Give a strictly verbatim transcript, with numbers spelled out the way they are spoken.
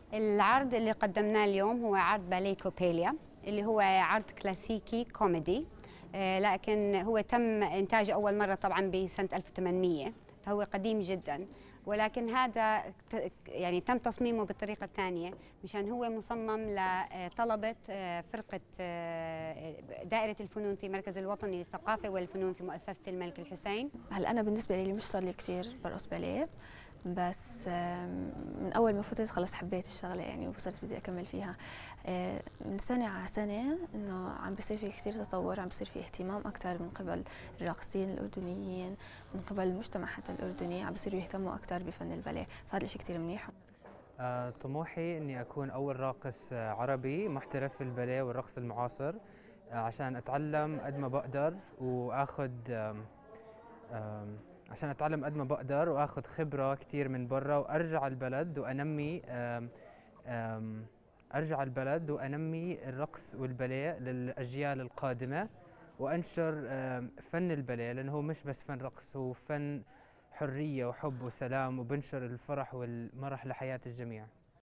العرض اللي قدمناه اليوم هو عرض باليه كوبيليا، اللي هو عرض كلاسيكي كوميدي، آه، لكن هو تم إنتاجه أول مرة طبعا بسنة ألف وثمانمئة، فهو قديم جدا. ولكن هذا يعني تم تصميمه بالطريقة الثانية، مشان هو مصمم لطلبة فرقة دائرة الفنون في مركز الوطني للثقافة والفنون في مؤسسة الملك الحسين. هلا أنا بالنسبة لي مش صار لي كثير برقص باليه، بس من أول ما فتت خلص حبيت الشغلة يعني وصرت بدي أكمل فيها. من سنة على سنة إنه عم بيصير في كثير تطور، عم بيصير في اهتمام أكثر من قبل الراقصين الأردنيين، من قبل المجتمع حتى الأردني، عم بيصيروا يهتموا أكثر بفن الباليه، فهذا الشيء كثير منيح. آه، طموحي إني أكون أول راقص عربي محترف في الباليه والرقص المعاصر، آه، عشان أتعلم قد ما بقدر وآخذ آم آم عشان أتعلم قد ما بقدر وآخذ خبرة كتير من برا، وأرجع البلد وأنمي آم آم أرجع البلد وأنمي الرقص والباليه للأجيال القادمة، وأنشر فن الباليه، لأنه هو مش بس فن رقص، هو فن حرية وحب وسلام، وبنشر الفرح والمرح لحياة الجميع.